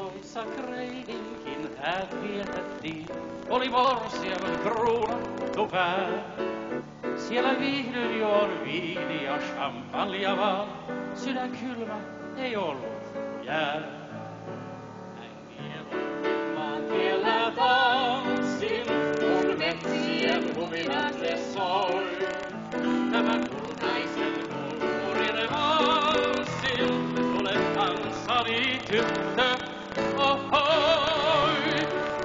taloissa kreidinkin häät vietettiin. Oli morsiamen kruunattu pää. Siellä viihdyin juon viini ja champagnea vaan. Sydän kylmä ei ollut jää. Maantiellä tanssin, kun metsien huminat ne soi. Tämän kultaisen kulttuurin valssin, tule kanssani tyttö, ohoi.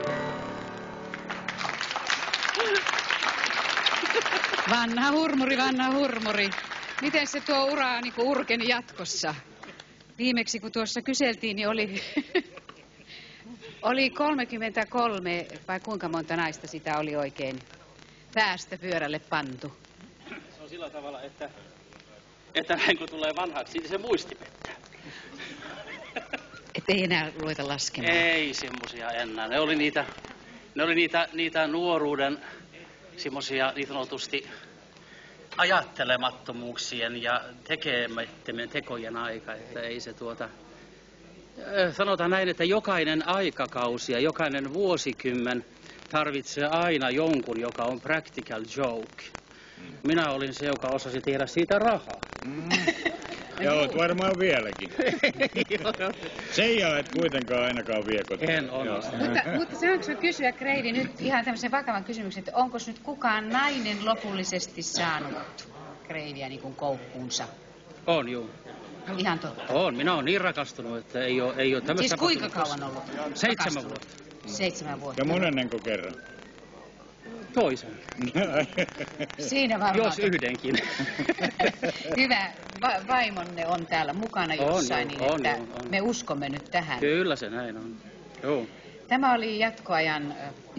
Vanha hurmuri. Miten se tuo ura niin urkeni jatkossa? Viimeksi kun tuossa kyseltiin, niin oli 33 vai kuinka monta naista sitä oli oikein päästä pyörälle pantu? Se on sillä tavalla, että näin kun tulee vanhaksi, niin se muisti pettää. Et ei enää ruveta laskemaan. Ei semmosia enää. Ne oli niitä nuoruuden semmosia niin sanotusti ajattelemattomuuksien ja tekemättömien tekojen aika, että ei se sanotaan näin, että jokainen aikakausi ja jokainen vuosikymmen tarvitsee aina jonkun, joka on practical joke. Minä olin se, joka osasi tehdä siitä rahaa. Ja oot varmaan vieläkin. Seija et kuitenkaan ainakaan vie kotiin. En onnistu. Mutta saanko kysyä, Kreidi, nyt ihan tämmöisen vakavan kysymyksen, että onko nyt kukaan nainen lopullisesti saanut Kreidiä niin kuin koukkuunsa? On, juu. Ihan totta. On, minä olen niin rakastunut, että ei ole tämmöistä... Siis kuinka kauan ollut? 7 vuotta. 7 vuotta. Ja monennenko kerran? Toisen. Siinä varmaan. Jos yhdenkin. Hyvä. Vaimonne on täällä mukana jossain, niin että me uskomme nyt tähän. Kyllä se näin on. Joo. Tämä oli jatkoajan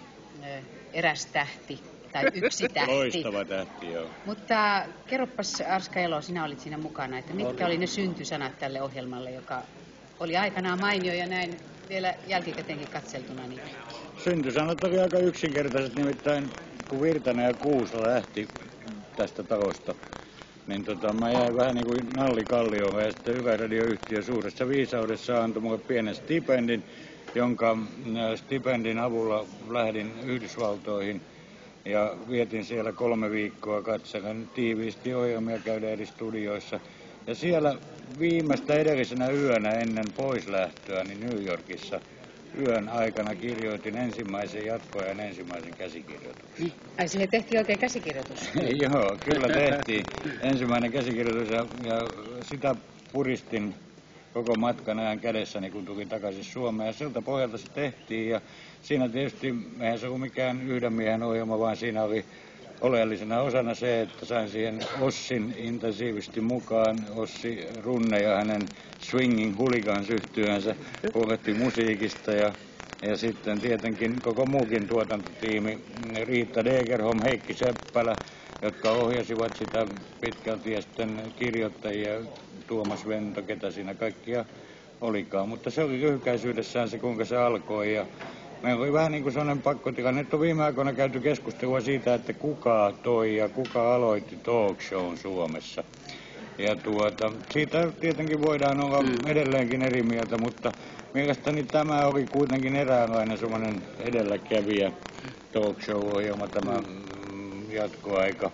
eräs tähti, tai yksi tähti. Loistava tähti, joo. Mutta kerropas, Arska Elo, sinä olit siinä mukana, että mitkä oli ne syntysanat tälle ohjelmalle, joka oli aikanaan mainio ja näin vielä jälkikäteenkin katseltuna. Niin... Syntysanat oli aika yksinkertaiset, nimittäin kun Virtanen ja Kuusa lähti tästä talosta, niin mä jäin vähän niin kuin Nalli Kallioon, ja sitten Hyvä radioyhtiö suuressa viisaudessa antoi mulle pienen stipendin, jonka stipendin avulla lähdin Yhdysvaltoihin ja vietin siellä 3 viikkoa katsellen tiiviisti ohjelmia, käydä eri studioissa. Ja siellä viimeistä edellisenä yönä ennen poislähtöäni New Yorkissa yön aikana kirjoitin ensimmäisen jatkoajan ensimmäisen käsikirjoituksen. Ai sinne tehtiin oikein käsikirjoitus? Joo, kyllä tehtiin ensimmäinen käsikirjoitus ja sitä puristin koko matkan ajan kädessäni, kun tulin takaisin Suomeen. Ja siltä pohjalta se tehtiin ja siinä tietysti, eihän se ollut mikään yhden miehen ohjelma, vaan siinä oli oleellisena osana se, että sain siihen Ossin intensiivisesti mukaan. Ossi Runne ja hänen Swinging Hooligans-yhtyönsä huolehti musiikista ja sitten tietenkin koko muukin tuotantotiimi, Riitta Degerholm, Heikki Seppälä, jotka ohjasivat sitä pitkälti ja sitten kirjoittajia, Tuomas Vento, ketä siinä kaikkia olikaan. Mutta se oli lyhykäisyydessään se, kuinka se alkoi ja meillä oli vähän niin kuin sellainen pakkotilanne. Nyt on viime aikoina käyty keskustelua siitä, että kuka toi ja kuka aloitti talk shown Suomessa. Ja siitä tietenkin voidaan olla edelleenkin eri mieltä, mutta mielestäni tämä oli kuitenkin eräänlainen sellainen edelläkävijä talk show-ohjelma, tämä jatkoaika.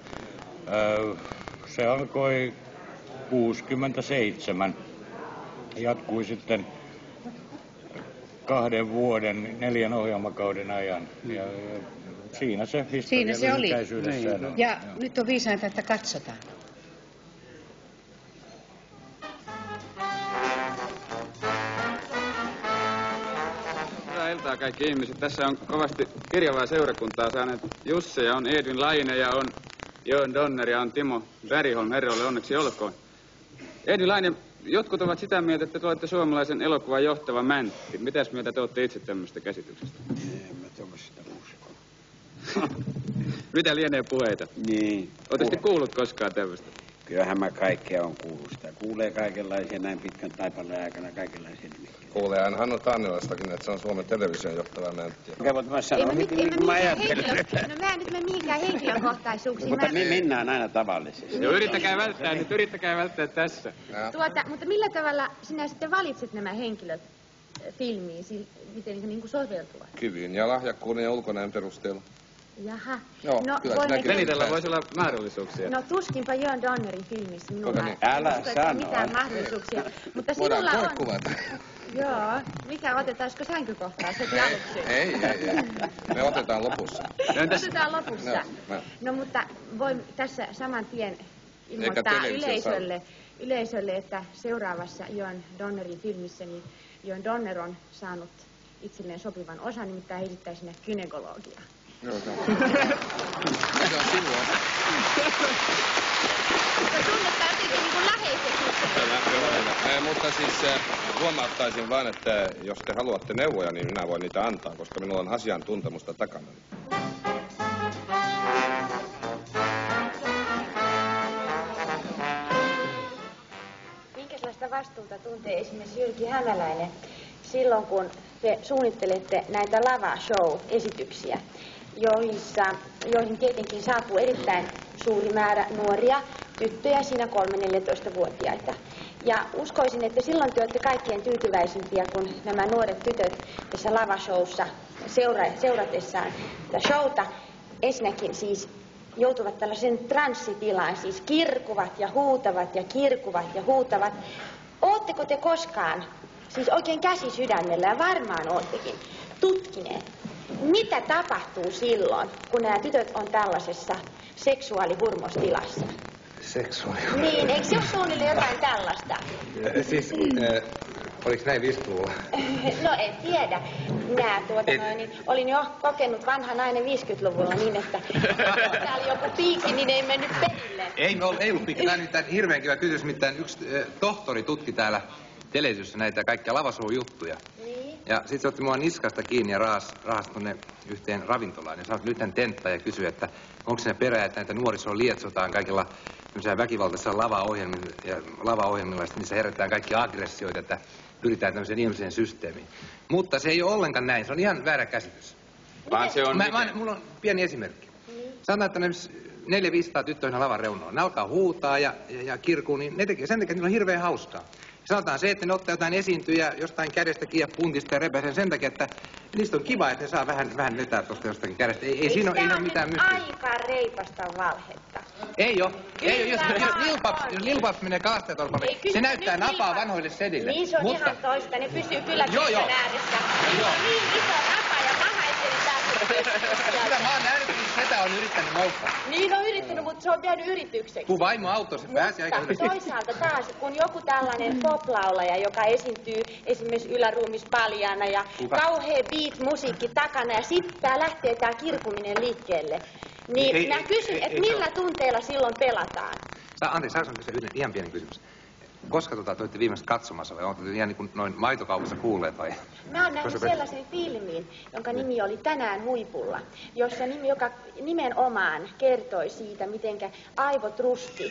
Se alkoi 67, jatkui sitten 2 vuoden, 4 ohjelmakauden ajan. Ja siinä se historia lyhykäisyydessään on. Ja nyt on viisainta, että katsotaan. Hyvää iltaa kaikki ihmiset. Tässä on kovasti kirjavaa seurakuntaa saaneet Jussi ja on Edvin Laine ja on Joen Donner ja on Timo Bergholm. Herroille onneksi olkoon. Edvin Laine, jotkut ovat sitä mieltä, että te olette suomalaisen elokuvan johtava mäntti. Mitäs mieltä te olette itse tämmöistä käsityksestä? En mä tuollaista usko. Mitä lienee puheita? Niin. Oletteko kuullut koskaan tämmöistä? Kyllähän mä kaikkea on kuullut sitä. Kuulee kaikenlaisia näin pitkän taipaleen aikana kaikenlaisia nimiä. Kuulee aina Hannu Tannilastakin, että se on Suomen television johtava mäntti. Mä sanon heti niin kuin mä ajattelen. Mä en nyt mene mihinkään henkilökohtaisuuksiin. Mutta mennään aina tavallisesti. Joo, yrittäkää välttää tässä. Mutta millä tavalla sinä sitten valitset nämä henkilöt filmiin, miten ne niin soveltuvat? Kyvyn ja lahjakkuuden ja ulkonäön perusteella. Jaha. Joo, no, kyllä sinäkin. Venitellä voisi olla mahdollisuuksia. No tuskinpa Jörn Donnerin filmissä minulla niin? Älä usko, että on sano. mitään mahdollisuuksia. Mutta Voidaan sinulla on... kuvata. Joo. Mikä otetaanko sänkykohtaus heti aluksi? Ei. Me otetaan lopussa. Otetaan lopussa. Joo, no mutta voin tässä saman tien ilmoittaa yleisölle, että seuraavassa Jörn Donnerin filmissä niin Jörn Donner on saanut itselleen sopivan osan, nimittäin heidittää sinne gynekologiaa. Joo, se on sinua. Mutta tunnettaa jotenkin niin kuin läheiseksi. Mutta siis huomauttaisin vaan, että jos te haluatte neuvoja, niin minä voin niitä antaa, koska minulla on asiantuntemusta takana. Minkälaista vastuuta tuntee esimerkiksi Jyrki Hämäläinen silloin, kun te suunnittelette näitä lava-show-esityksiä, joihin tietenkin saapuu erittäin suuri määrä nuoria tyttöjä, siinä 3-14-vuotiaita. Ja uskoisin, että silloin te olette kaikkien tyytyväisimpiä, kun nämä nuoret tytöt tässä lavashowssa seuratessaan tätä showta ensinnäkin siis joutuvat tällaisen transsitilaan, siis kirkuvat ja huutavat ja kirkuvat ja huutavat. Ootteko te koskaan, siis oikein käsi sydämellä, ja varmaan oottekin, tutkineet, mitä tapahtuu silloin, kun nämä tytöt on tällaisessa seksuaalihurmostilassa? Seksuaalihurmos? Niin, eikö se ole suunnilleen jotain tällaista? Siis, oliko näin 50-luvulla? No en tiedä. Minä olin jo kokenut vanha nainen 50-luvulla niin, että tää oli joku piikki, niin ei mennyt perille. Ei ollut piikki. Tämä on nyt hirveän kiva kysymys, mitään yksi tohtori tutki täällä televisiossa näitä kaikkia lavashow-juttuja. Niin. Ja sit se otti mua niskasta kiinni ja rahasi tonne yhteen ravintolaan. Ja sanoi, että nythän tentta ja kysyi, että onko siinä perää, että näitä nuorisoa lietsotaan kaikilla väkivaltaisilla lavaohjelmilla, ja niissä herätetään kaikki aggressioita, että pyritään tämmöiseen ihmiseen systeemiin. Mutta se ei ole ollenkaan näin, se on ihan väärä käsitys. Vaan se on... Mulla on pieni esimerkki. Sanotaan, että 400-500 tyttöä lavan reunalla. Ne alkaa huutaa ja kirkuu, niin ne tekee sen takia, että niillä on hirveän hauskaa. Sanotaan se, että ne ottaa jotain esiintyjä jostain kädestä kiinni ja puntista ja repäisen sen takia, että niistä on kiva, että ne saa vähän vetää tuosta jostakin kädestä. Ei siinä ole mitään mystistä. Aika reipasta valhetta. Ei oo. Jos Lil Paps menee kalastajatorpalle, se näyttää napaa vanhoille sedille. Niin se on ihan toista, ne pysyy kyllä keskän ääressä. Niillä on niin iso napa ja mahaiseli päässä. Kyllä mä oon nähnyt, että setä on yrittänyt moukkaa. Niin on yrittänyt, mutta se on jäänyt yritykseksi. Kun vaimo auttoi, se pääsi aika hyvin. Toisaalta taas, kun joku tällainen poplaulaja, joka esiintyy esimerkiksi yläruumispaljaana ja kauhea beat-musiikki takana ja sitten tää lähtee tää kirkuminen liikkeelle. Niin mä kysyn, että millä tunteilla silloin pelataan? Anteeksi, saanko kysyä yhden ihan pienen kysymys? Koska te olitte viimeistä katsomassa vai olette ihan niin kuin noin maitokaupassa kuulleet vai? Mä oon nähnyt sellaisen filmin, jonka nimi oli Tänään huipulla, joka nimenomaan kertoi siitä, mitenkä aivotrusti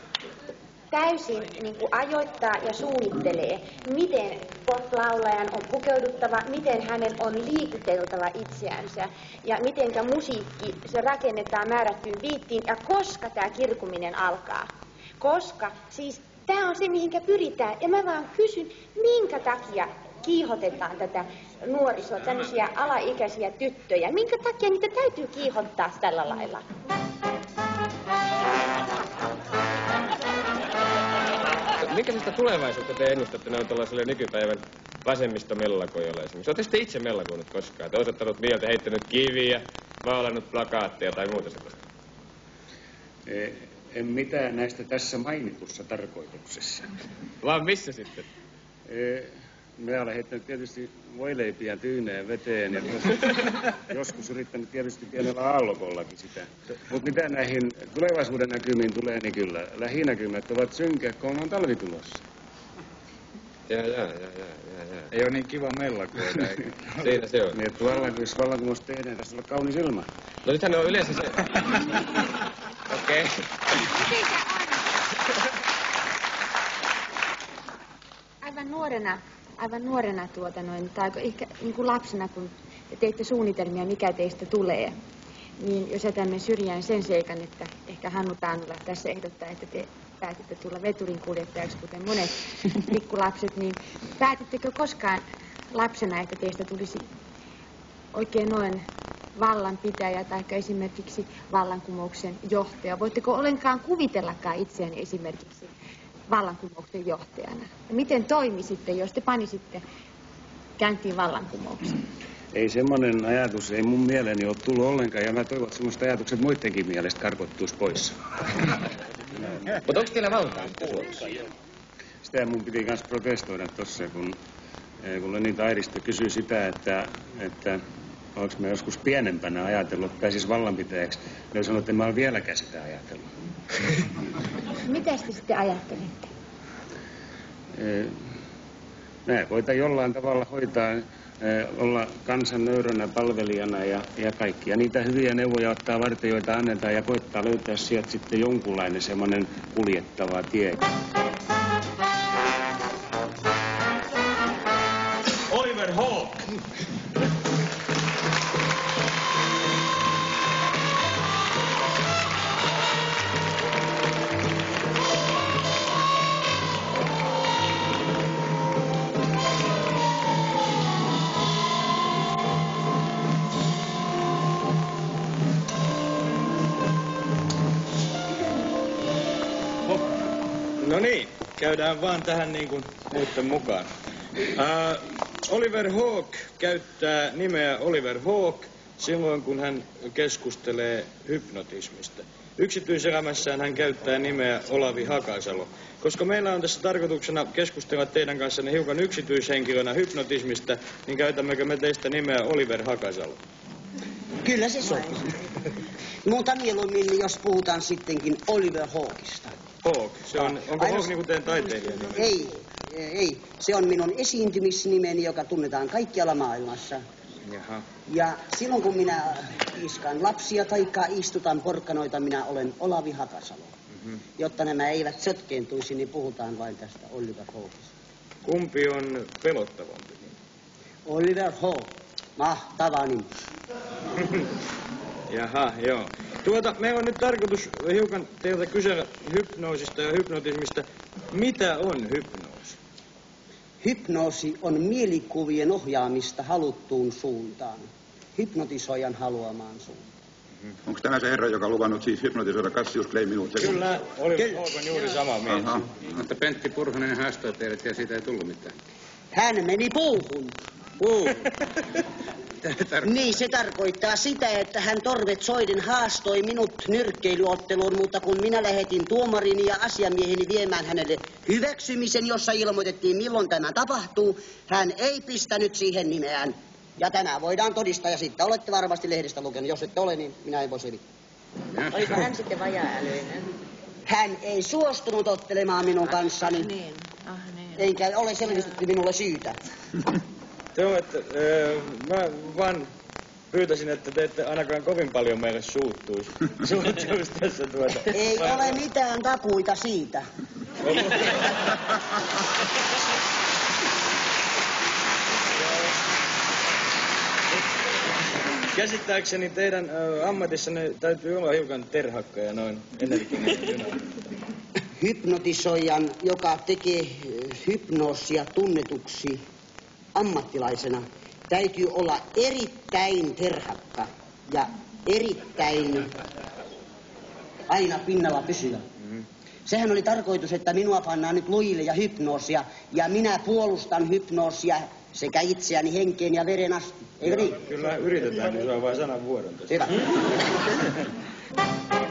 täysin niin kuin ajoittaa ja suunnittelee, miten pop-laulajan on pukeuduttava, miten hänen on liikuteltava itseänsä ja mitenkä musiikki, se rakennetaan määrättyyn biittiin ja koska tämä kirkuminen alkaa. Koska siis tämä on se, mihinkä pyritään. Ja mä vaan kysyn, minkä takia kiihotetaan tätä nuorisoa, tämmöisiä alaikäisiä tyttöjä. Minkä takia niitä täytyy kiihottaa tällä lailla? Minkälaista tulevaisuutta te ennustatte noin tällaiselle nykypäivän vasemmistomellakoille esimerkiksi? Oletteko te itse mellakoinut koskaan? Te osoittanut mieltä, heittänyt kiviä, maalannut plakaatteja tai muuta sellaista? En mitään näistä tässä mainitussa tarkoituksessa. Vaan missä sitten? Minä olen heittänyt tietysti voileipiä tyyneen veteen ja joskus yrittänyt tietysti pienellä allokollakin sitä. Mutta mitä näihin tulevaisuuden näkymiin tulee, niin kyllä lähinäkymät ovat synkät, kun on talvi tulossa. Ei ole niin kiva mellakoida. Siinä se on. Niin, että vallankumous tehdään, tässä olla kaunis ilma. No nythän on yleensä se... Okei. Aivan nuorena tai ehkä niin kuin lapsena, kun te teitte suunnitelmia, mikä teistä tulee, niin jos jätämme syrjään sen seikan, että ehkä Hannu Taanula tässä ehdottaa, että te päätitte tulla veturin kuljettajaksi, kuten monet pikkulapset, niin päätittekö koskaan lapsena, että teistä tulisi oikein noin vallanpitäjä tai esimerkiksi vallankumouksen johtaja? Voitteko ollenkaan kuvitellakaan itseäni esimerkiksi vallankumouksen johtajana? Ja miten toimisitte, jos te panisitte käyntiin vallankumouksen? Ei semmoinen ajatus, ei mun mieleeni ole tullut ollenkaan, ja mä toivon, että semmoista ajatukset muidenkin mielestä karkottuisi pois. Mutta onko teillä valtaa Suomessa? Sitä mun piti kanssa protestoida tossa, kun Lenita Airisto kysyi sitä, että onko mä joskus pienempänä ajatellut, että pääsis vallanpitäjäksi. Ne sanoi, että mä oon vieläkään sitä ajatellut. Mitä te sitten ajattelette? Mä koitan jollain tavalla hoitaa, olla kansan nöyränä palvelijana ja kaikkia niitä hyviä neuvoja ottaa varten, joita annetaan, ja koittaa löytää sieltä sitten jonkunlainen semmoinen kuljettava tie. Oliver Hawk! No niin, käydään vaan tähän niin kuin muiden mukaan. Oliver Hawk käyttää nimeä Oliver Hawk silloin, kun hän keskustelee hypnotismista. Yksityiselämässään hän käyttää nimeä Olavi Hakasalo. Koska meillä on tässä tarkoituksena keskustella teidän kanssanne hiukan yksityishenkilönä hypnotismista, niin käytämmekö me teistä nimeä Oliver Hakasalo? Kyllä se sopii. Mutta mieluummin, jos puhutaan sittenkin Oliver Hawkista. Hawk, se on, onko Hawk niin kuin teidän taiteilijan nimi? Ei. Se on minun esiintymisnimeni, joka tunnetaan kaikkialla maailmassa. Jaha. Ja silloin kun minä iskan lapsia tai istutan porkkanoita, minä olen Olavi Hakasalo. Mm-hmm. Jotta nämä eivät sotkeentuisi, niin puhutaan vain tästä Oliver Hawkista. Kumpi on pelottavampi? Oliver Hawk. Mahtava nimi. Jaha, joo. Meillä on nyt tarkoitus hiukan teiltä kysellä hypnoosista ja hypnotismista. Mitä on hypnoosi? Hypnoosi on mielikuvien ohjaamista haluttuun suuntaan. Hypnotisoijan haluamaan suuntaan. Onko tämä se herra, joka on luvannut siis hypnotisoida Cassius Clay minut? Kyllä, Oliver Hawk on juuri sama mies. Mutta Pentti Purhonen haastoi teidät ja siitä ei tullut mitään. Hän meni puuhun. Niin, se tarkoittaa sitä, että hän torvet soiden haastoi minut nyrkkeilyotteluun, mutta kun minä lähetin tuomarini ja asiamieheni viemään hänelle hyväksymisen, jossa ilmoitettiin milloin tämä tapahtuu, hän ei pistänyt siihen nimeään. Ja tänään voidaan todistaa, ja sitten olette varmasti lehdestä lukenut. Jos ette ole, niin minä en voi selittää. Oliko hän sitten vajaa-älyinen? Hän ei suostunut ottelemaan minun kanssani. Niin. Enkä ole selvitetty minulle syytä. Te olette, mä vaan pyytäisin, että te ette ainakaan kovin paljon meille suuttuisi tässä Ei ole mitään takuita siitä. Käsittääkseni teidän ammatissanne täytyy olla hiukan terhakka ja noin energinen. Hypnotisoijan, joka tekee hypnoosia tunnetuksi ammattilaisena, täytyy olla erittäin terhakka ja erittäin aina pinnalla pysyä. Sehän oli tarkoitus, että minua pannaan nyt lujille ja hypnoosia, ja minä puolustan hypnoosia sekä itseäni henkeen ja veren asti. Eikö niin? Kyllä yritetään, niin se on vain sanan vuodon. Hyvä.